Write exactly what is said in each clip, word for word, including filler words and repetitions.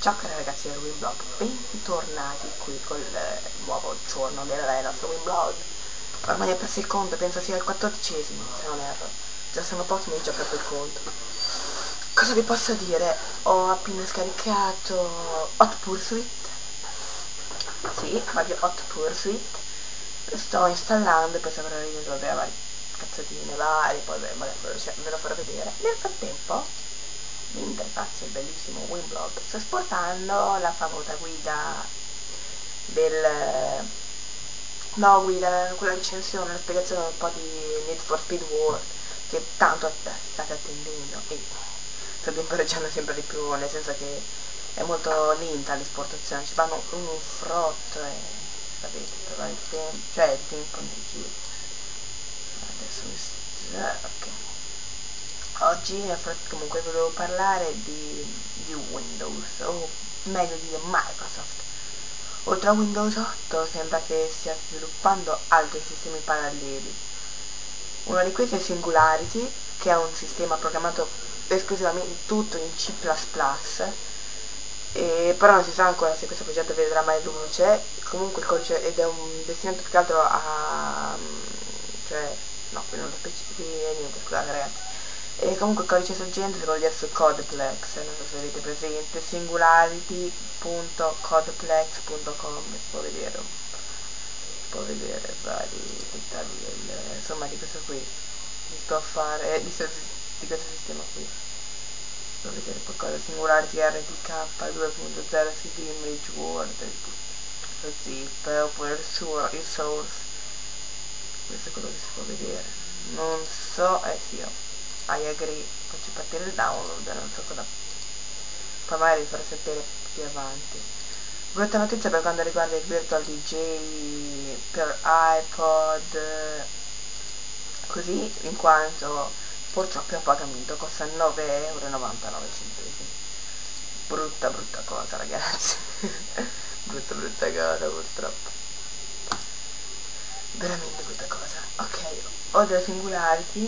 Ciao cari ragazzi del Winblog, bentornati qui col eh, nuovo giorno del nostro Winblog. Ormai è perso il conto, penso sia il quattordicesimo, se non erro. Già sono pochi, mi ho già perso il conto. Cosa vi posso dire? Ho appena scaricato Hot Pursuit. Sì, Mario Hot Pursuit. Sto installando e poi saprò risolvere vari cazzatine vari, poi ve, ve lo farò vedere. Nel frattempo l'interfaccia è bellissimo Winblog, sto esportando la famosa guida del no guida, quella recensione, la spiegazione un po' di Need for Speed World che tanto state attendendo e sto temporeggiando sempre di più, nel senso che è molto lenta l'esportazione, ci vanno un frotto e sapete, trovare il tempo, cioè il tempo nel giro. Adesso mi st- ok. Oggi comunque volevo parlare di, di Windows, o meglio di Microsoft. Oltre a Windows otto sembra che stia sviluppando altri sistemi paralleli. Uno di questi è Singularity, che è un sistema programmato esclusivamente tutto in C plus plus, e però non si sa ancora se questo progetto vedrà mai luce. Comunque il codice, ed è un destinato più che altro a... cioè, no, qui non lo specifico, niente, scusate ragazzi. E comunque il codice sorgente si vuol dire su Codeplex, non so se avete presente, singularity punto codeplex punto com, si può vedere, si può vedere vari dettagli del, insomma, di questo qui, di sto a fare, di, di questo sistema qui, si può vedere qualcosa, singularity R T K due punto zero C D image word, lo zip, oppure il, sur, il source, questo è quello che si può vedere, non so, eh sì, io. I agree, faccio partire il download, non so cosa, poi magari vi farò sapere più avanti. Brutta notizia per quanto riguarda il Virtual D J per iPod, così, in quanto purtroppo a pagamento costa nove e novantanove euro. Brutta brutta cosa ragazzi, brutta brutta cosa purtroppo, veramente brutta cosa. Ok, oltre a Singularity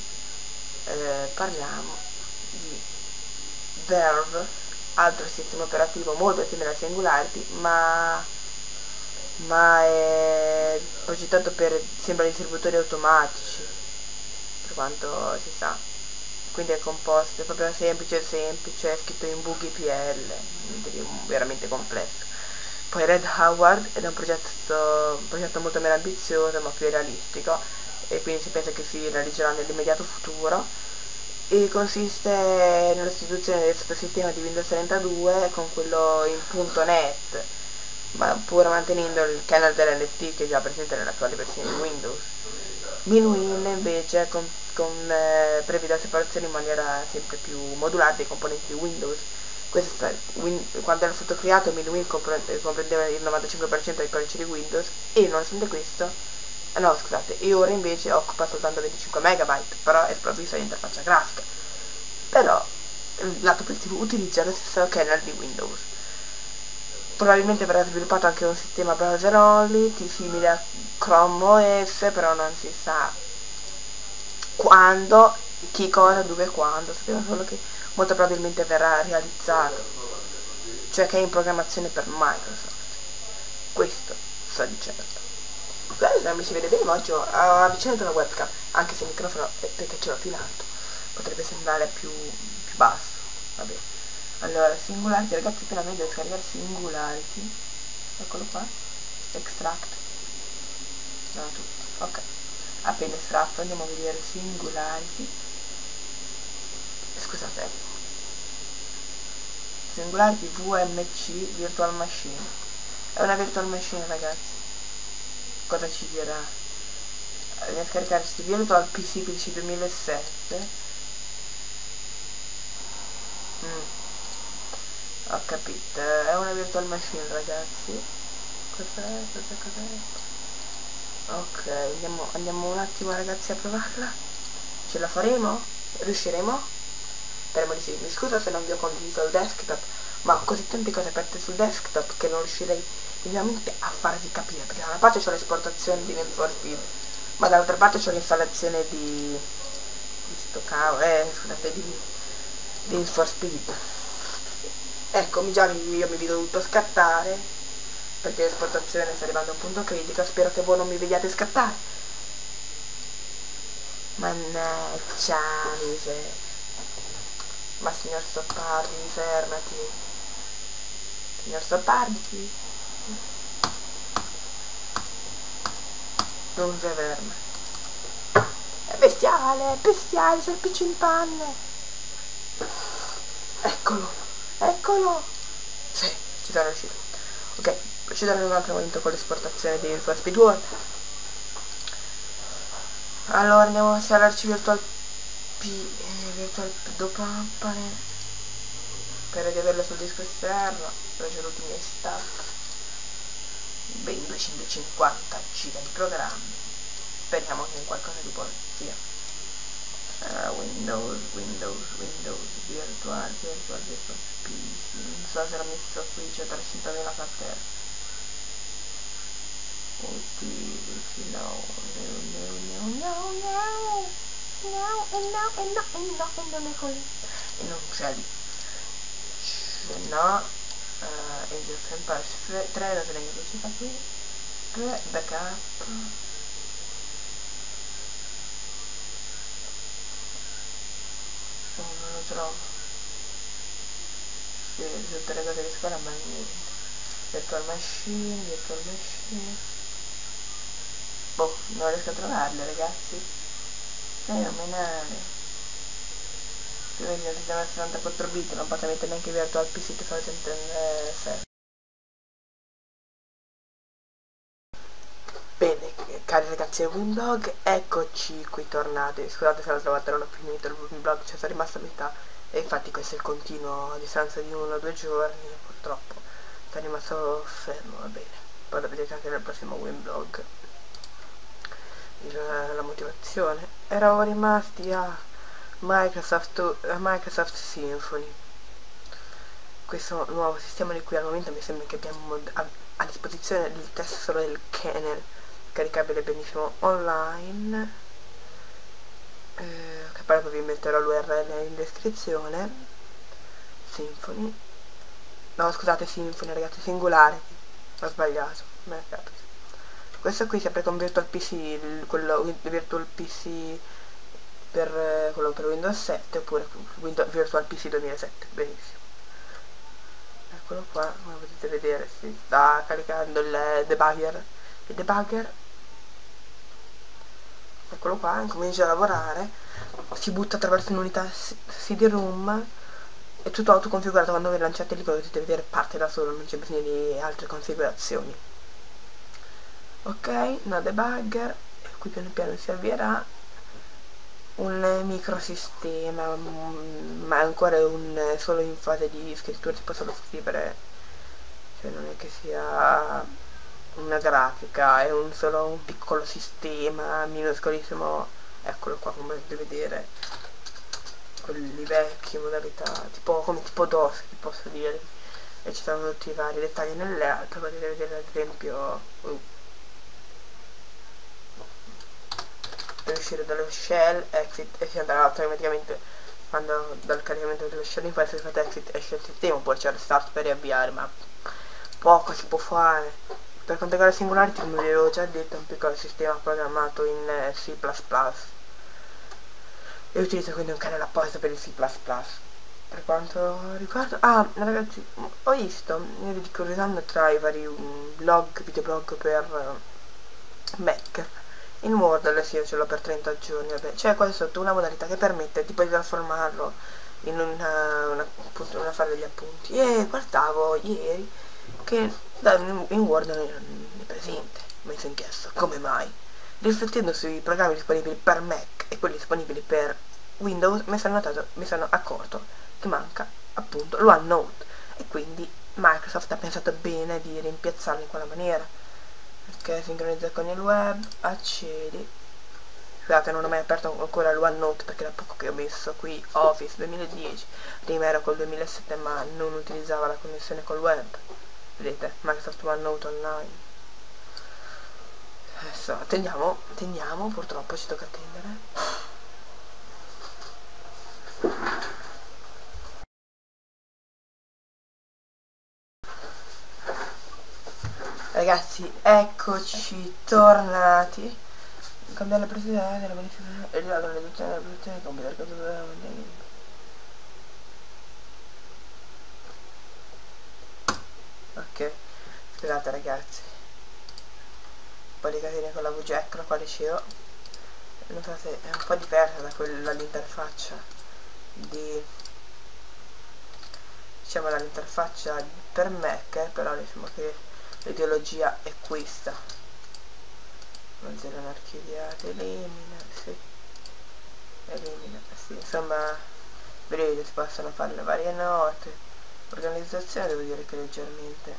Eh, parliamo di Verve, altro sistema operativo molto simile a Singularity, ma, ma è progettato per, sembra, distributori automatici, per quanto si sa, quindi è composto, è proprio semplice semplice, è scritto in Boogie P L, veramente complesso. Poi Red Howard ed è un progetto, un progetto molto meno ambizioso ma più realistico, e quindi si pensa che si realizzerà nell'immediato futuro, e consiste nella sostituzione del sottosistema di Windows trentadue con quello in .NET, ma pur mantenendo il kernel dell'L T che è già presente nelle attuali versioni di Windows. Minwin invece con, con, eh, prevede la separazione in maniera sempre più modulare dei componenti di Windows. Questo, win, quando era stato creato Minwin comprendeva il novantacinque per cento dei codici di Windows, e nonostante questo no scusate, e ora invece occupa soltanto venticinque megabyte, però è sprovvista di interfaccia grafica. Però il lato positivo utilizza lo stesso kernel di Windows. Probabilmente verrà sviluppato anche un sistema browser only simile a Chrome O S, però non si sa quando, chi, cosa, dove, quando, sappiamo solo che molto probabilmente verrà realizzato, cioè che è in programmazione per Microsoft. Questo sto dicendo. Non mi si vede bene, ma oggi ho avvicinato la webcam, anche se il microfono è perché ce l'ho più in alto, potrebbe sembrare più, più basso. Vabbè, allora Singularity, ragazzi, appena meglio scaricare Singularity, eccolo qua, extract, no, tutto, ok, appena estratto andiamo a vedere Singularity, scusate, Singularity V M C Virtual Machine, è una virtual machine ragazzi. Cosa ci dirà? Andiamo a scaricare questi Virtual P C P C duemilasette. mm. Ho capito, è una virtual machine ragazzi. Cos'è? Cos'è? Cos'è? Ok, andiamo, andiamo un attimo ragazzi a provarla. Ce la faremo? Riusciremo? Speriamo di sì. Mi scuso se non vi ho condiviso il desktop, ma ho così tante cose aperte sul desktop che non riuscirei ovviamente a farvi capire, perché da una parte c'ho l'esportazione di Need for Speed, ma dall'altra parte c'ho l'installazione di di sto cavolo, eh scusate, di, di Need for Speed. Eccomi, già io mi vedo dovuto scattare perché l'esportazione sta arrivando a un punto critico. Spero che voi non mi vediate scattare. Mannaggia miseria. Ma signor Stoppardi, fermati. Signor Stoppardi, non si ferma. È bestiale, è bestiale, c'è il P C in panne. Eccolo, eccolo. Sì, ci sono riuscito. Ok, procederò in un altro momento con l'esportazione di Virtual Speed World. Allora andiamo a instalarci Virtual P eh, Virtual P Dopampane. Spero di averlo sul disco esterno. Ho ricevuto i miei stack. Ben duecentocinquanta giga di programmi. Speriamo che qualcosa di buono sia. Uh, Windows, Windows, Windows, Virtual, Virtual, Virtual P C. Non so se l'ho messo qui, c'è trecentodue la cartella. Utility, no, no, no, no, no, no, no, e no, e no, e no, e non è così. E non c'è lì. Se no, uh, Age of Empires tre, la tengo che ci fa qui. tre, backup. Oh, non lo trovo. Sì, tutte le cose di scuola ma niente. Virtual machine, virtual machine. Boh, non riesco a trovarle ragazzi. Fenomenale. Qui vedi il sistema sessantaquattro bit, non posso mettere neanche Virtual P C che sono centosei. Bene, cari ragazzi del Winblog, eccoci qui tornati. Scusate se l'altra volta non ho finito il Winblog, ci sono rimasto a metà. E infatti questo è il continuo a distanza di uno o due giorni, purtroppo sono rimasto fermo, va bene. Poi lo vedete anche nel prossimo Winblog. La, la motivazione. Eravamo rimasti a Microsoft, a Microsoft Symfony. Questo nuovo sistema di cui al momento mi sembra che abbiamo a, a disposizione il test solo del kernel, caricabile benissimo online, eh, che poi vi metterò l'U R L in descrizione. Symfony, no scusate, Symfony ragazzi, singolare, ho sbagliato, mercato. Questo qui si apre con Virtual P C, il, quello Virtual P C per eh, quello per Windows sette, oppure Windows, Virtual P C duemilasette, benissimo. Eccolo qua, come potete vedere si sta caricando il debugger. Il debugger, eccolo qua, comincia a lavorare, si butta attraverso un'unità C D ROM. È tutto autoconfigurato, quando vi lanciate lì come potete vedere parte da solo, non c'è bisogno di altre configurazioni. Ok, no debugger, e qui piano piano si avvierà un microsistema, ma è ancora un, solo in fase di scrittura, si può solo scrivere, cioè non è che sia una grafica, è un solo un piccolo sistema minuscolissimo. Eccolo qua, come potete vedere, quelli vecchi, modalità tipo come tipo DOS, ti posso dire, e ci sono tutti i vari dettagli nelle altre. Potete vedere ad esempio uh, per uscire dallo shell, exit, e si andrà automaticamente quando dal caricamento dello shell in file, se fate exit esce il sistema, poi c'è restart per riavviare, ma poco si può fare. Per quanto riguarda Singularity, come vi avevo già detto, è un piccolo sistema programmato in eh, C plus plus, e utilizzo quindi un kernel apposta per il C plus plus. Per quanto riguarda, ah ragazzi, ho visto, io di curiosando tra i vari um, blog, videoblog per uh, Mac, in Wordless io ce l'ho per trenta giorni, vabbè, c'è qua sotto una modalità che permette tipo di trasformarlo in una, una, appunto, una fare degli appunti, e guardavo ieri che da, in Word non è presente. Mi sono chiesto come mai, riflettendo sui programmi disponibili per Mac e quelli disponibili per Windows, mi sono, notato, mi sono accorto che manca appunto l'OneNote, e quindi Microsoft ha pensato bene di rimpiazzarlo in quella maniera. Ok, sincronizza con il web, accedi. Scusate, non ho mai aperto ancora l'OneNote perché da poco che ho messo qui Office duemiladieci, prima ero col duemilasette ma non utilizzava la connessione col web. Vedete, Microsoft OneNote online. Adesso attendiamo, attendiamo, purtroppo ci tocca attendere. Ragazzi, eccoci tornati. Cambiare la presidenza della bonifica e la riduzione della produzione compita il caso della ok, scusate ragazzi, un po' di casini con la V G, eccola qua, dicevo. Non so se è un po' diversa da quella l'interfaccia di diciamo dall'interfaccia per Mac, però diciamo che l'ideologia è questa. Non zero archiviate, elimina, sì, elimina, sì, insomma, vedete, si possono fare le varie note. Organizzazione devo dire che leggermente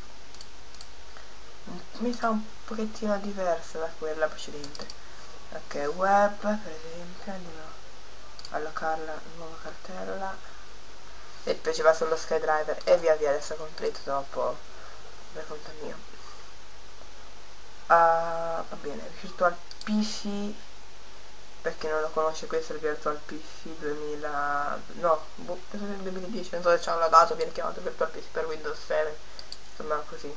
mi sa un pochettino diversa da quella precedente. Ok, web per esempio, andiamo a allocarla in nuova cartella e poi ci va sullo SkyDriver e via via. Adesso completo dopo per conto mio. Uh, va bene, Virtual P C, per chi non lo conosce, questo è il Virtual P C duemila, no, boh, duemiladieci, non so se c'è una data, viene chiamato Virtual P C per Windows sette, insomma così.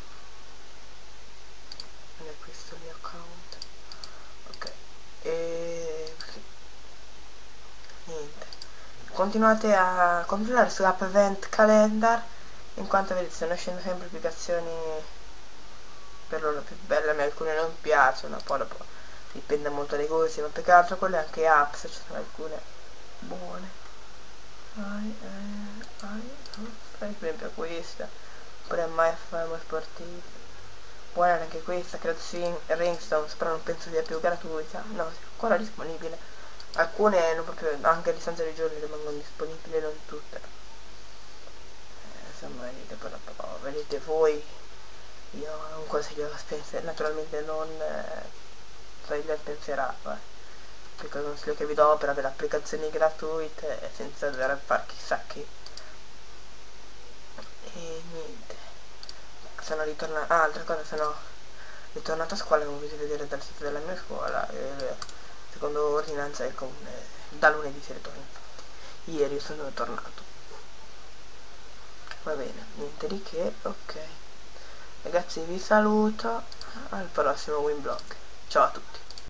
Non è questo il mio account, ok, e niente, continuate a controllare sull'app Event Calendar, in quanto vedete stanno uscendo sempre applicazioni per loro più belle. A me alcune non piacciono, poi dopo dipende molto dai gusti, ma più che altro quelle anche app, se ci sono alcune buone. Ai, eh, ai, oh, per esempio questa, oppure My F M Sportivo, buona anche questa, credo sia Ringstones, però non penso sia più gratuita, no, è ancora disponibile. Alcune non proprio, anche a distanza di giorni rimangono disponibili, non tutte. Eh, insomma, vedete, poi dopo, vedete voi. Io non consiglio la spesa, naturalmente non eh, togliere il pensierato, eh. Perché il consiglio che vi do per avere applicazioni gratuite e senza dover fare chissà che. E niente. Sono ritornato. Ah, altra cosa, sono ritornato a scuola, come potete vedere dal sito della mia scuola, e secondo ordinanza del comune da lunedì si ritorna. Ieri sono tornato. Va bene, niente di che, ok. Ragazzi, vi saluto al prossimo Winblog. Ciao a tutti.